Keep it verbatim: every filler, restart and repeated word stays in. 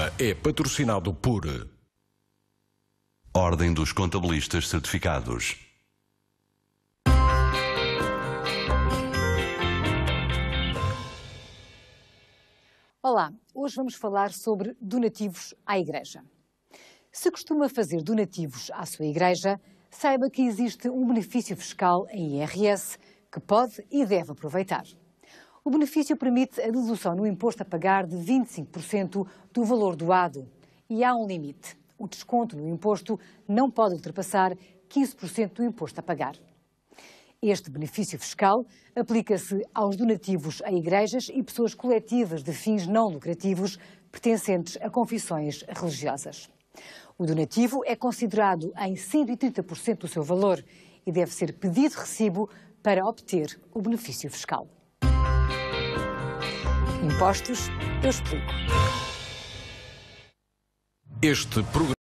programa é patrocinado por Ordem dos Contabilistas Certificados. Olá, hoje vamos falar sobre donativos à Igreja. Se costuma fazer donativos à sua Igreja, saiba que existe um benefício fiscal em I R S que pode e deve aproveitar. O benefício permite a dedução no imposto a pagar de vinte e cinco por cento do valor doado. E há um limite. O desconto no imposto não pode ultrapassar quinze por cento do imposto a pagar. Este benefício fiscal aplica-se aos donativos a igrejas e pessoas coletivas de fins não lucrativos pertencentes a confissões religiosas. O donativo é considerado em cento e trinta por cento do seu valor e deve ser pedido recibo para obter o benefício fiscal. Impostos, eu explico. este programa.